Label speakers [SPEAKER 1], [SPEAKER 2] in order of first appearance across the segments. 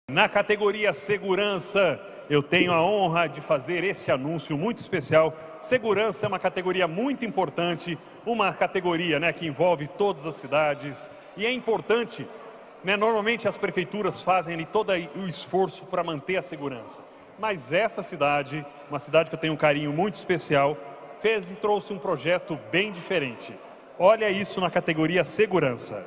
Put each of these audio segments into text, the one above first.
[SPEAKER 1] Na categoria Segurança, eu tenho a honra de fazer esse anúncio muito especial. Segurança é uma categoria muito importante, uma categoria, que envolve todas as cidades. E é importante, normalmente as prefeituras fazem ali todo o esforço para manter a segurança. Mas essa cidade, uma cidade que eu tenho um carinho muito especial, fez e trouxe um projeto bem diferente. Olha isso na categoria Segurança.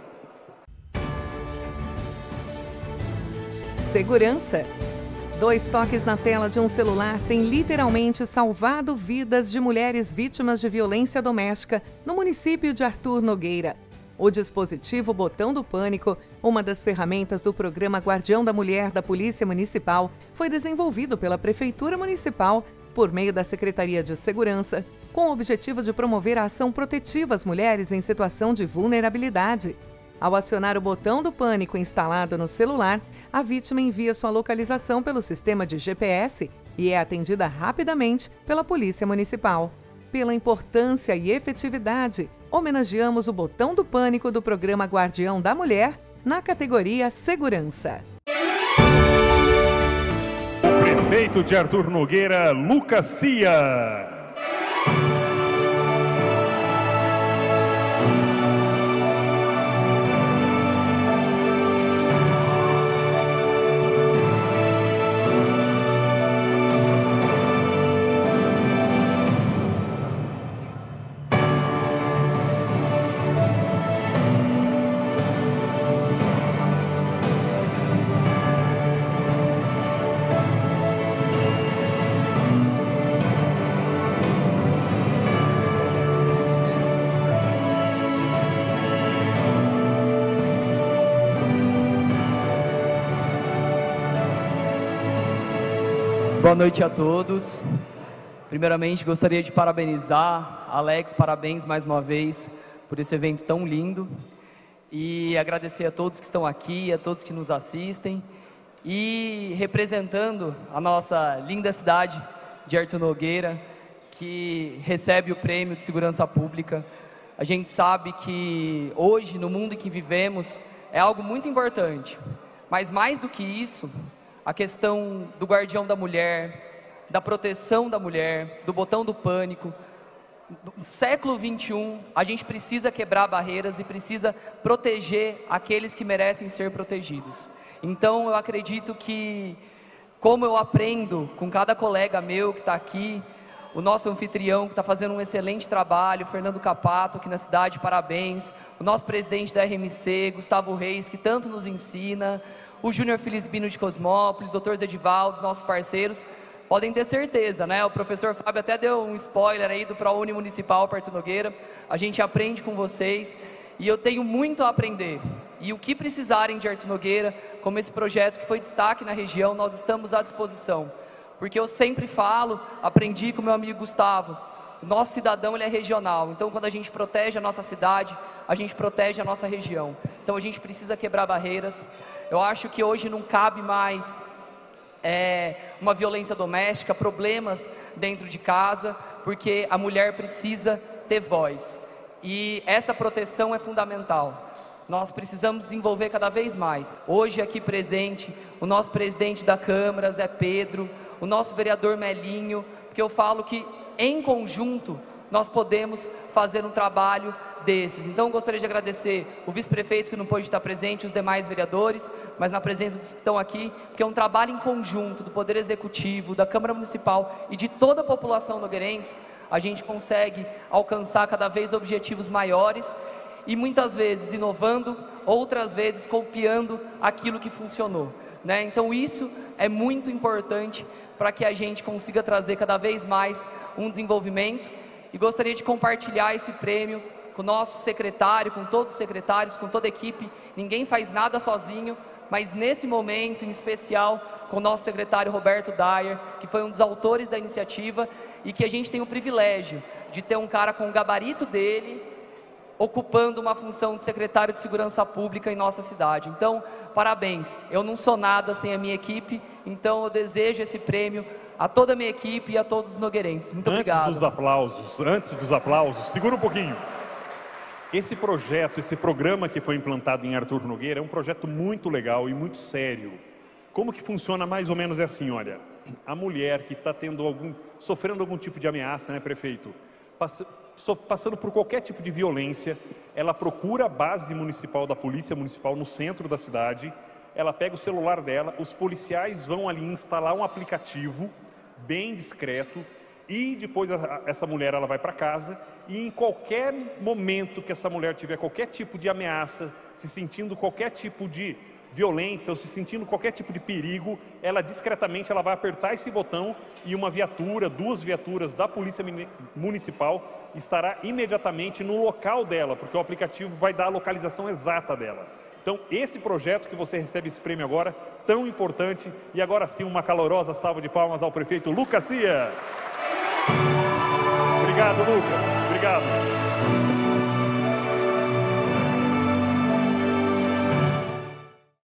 [SPEAKER 2] Segurança. 2 toques na tela de um celular têm literalmente salvado vidas de mulheres vítimas de violência doméstica no município de Arthur Nogueira. O dispositivo Botão do Pânico, uma das ferramentas do programa Guardião da Mulher da Polícia Municipal, foi desenvolvido pela Prefeitura Municipal por meio da Secretaria de Segurança, com o objetivo de promover a ação protetiva às mulheres em situação de vulnerabilidade. Ao acionar o botão do pânico instalado no celular, a vítima envia sua localização pelo sistema de GPS e é atendida rapidamente pela Polícia Municipal. Pela importância e efetividade, homenageamos o botão do pânico do programa Guardião da Mulher na categoria Segurança.
[SPEAKER 1] O prefeito de Arthur Nogueira, Lucas Cia.
[SPEAKER 3] Boa noite a todos. Primeiramente, gostaria de parabenizar Alex, parabéns mais uma vez por esse evento tão lindo e agradecer a todos que estão aqui, a todos que nos assistem e representando a nossa linda cidade de Arthur Nogueira, que recebe o Prêmio de Segurança Pública. A gente sabe que hoje, no mundo em que vivemos, é algo muito importante, mas mais do que isso, a questão do guardião da mulher, da proteção da mulher, do botão do pânico. No século XXI, a gente precisa quebrar barreiras e precisa proteger aqueles que merecem ser protegidos. Então, eu acredito que, como eu aprendo com cada colega meu que está aqui, o nosso anfitrião que está fazendo um excelente trabalho, Fernando Capato, aqui na cidade, parabéns. O nosso presidente da RMC, Gustavo Reis, que tanto nos ensina. O Júnior Felisbino de Cosmópolis, Dr. Zedivaldo, nossos parceiros, podem ter certeza, O professor Fábio até deu um spoiler aí do ProUni Municipal Arthur Nogueira. A gente aprende com vocês e eu tenho muito a aprender. E o que precisarem de Arthur Nogueira, como esse projeto que foi destaque na região, nós estamos à disposição. Porque eu sempre falo, aprendi com meu amigo Gustavo, o nosso cidadão ele é regional. Então, quando a gente protege a nossa cidade, a gente protege a nossa região. Então, a gente precisa quebrar barreiras. Eu acho que hoje não cabe mais uma violência doméstica, problemas dentro de casa, porque a mulher precisa ter voz. E essa proteção é fundamental. Nós precisamos desenvolver cada vez mais. Hoje aqui presente, o nosso presidente da Câmara, Zé Pedro, o nosso vereador Melinho, porque eu falo que em conjunto nós podemos fazer um trabalho desses. Então gostaria de agradecer o vice-prefeito que não pôde estar presente, os demais vereadores, mas na presença dos que estão aqui, porque é um trabalho em conjunto do Poder Executivo, da Câmara Municipal e de toda a população nogueirense, a gente consegue alcançar cada vez objetivos maiores e muitas vezes inovando, outras vezes copiando aquilo que funcionou. Então isso é muito importante para que a gente consiga trazer cada vez mais um desenvolvimento e gostaria de compartilhar esse prêmio com o nosso secretário, com todos os secretários, com toda a equipe. Ninguém faz nada sozinho, mas nesse momento em especial com o nosso secretário Roberto Dyer, que foi um dos autores da iniciativa e que a gente tem o privilégio de ter um cara com o gabarito dele ocupando uma função de secretário de Segurança Pública em nossa cidade. Então, parabéns. Eu não sou nada sem a minha equipe, então eu desejo esse prêmio a toda a minha equipe e a todos os nogueirenses. Muito obrigado.
[SPEAKER 1] Antes dos aplausos, segura um pouquinho. Esse projeto, esse programa que foi implantado em Arthur Nogueira é um projeto muito legal e muito sério. Como que funciona mais ou menos assim, olha, a mulher que está sofrendo algum tipo de ameaça, né, prefeito? Passando por qualquer tipo de violência, ela procura a base municipal da polícia municipal no centro da cidade, ela pega o celular dela, os policiais vão ali instalar um aplicativo bem discreto e depois essa mulher ela vai para casa e em qualquer momento que essa mulher tiver qualquer tipo de ameaça, se sentindo qualquer tipo de violência ou se sentindo qualquer tipo de perigo, ela discretamente ela vai apertar esse botão e uma viatura, 2 viaturas da polícia municipal estará imediatamente no local dela, porque o aplicativo vai dar a localização exata dela. Então, esse projeto que você recebe esse prêmio agora, tão importante, e agora sim uma calorosa salva de palmas ao prefeito Lucas Cia. Obrigado, Lucas. Obrigado.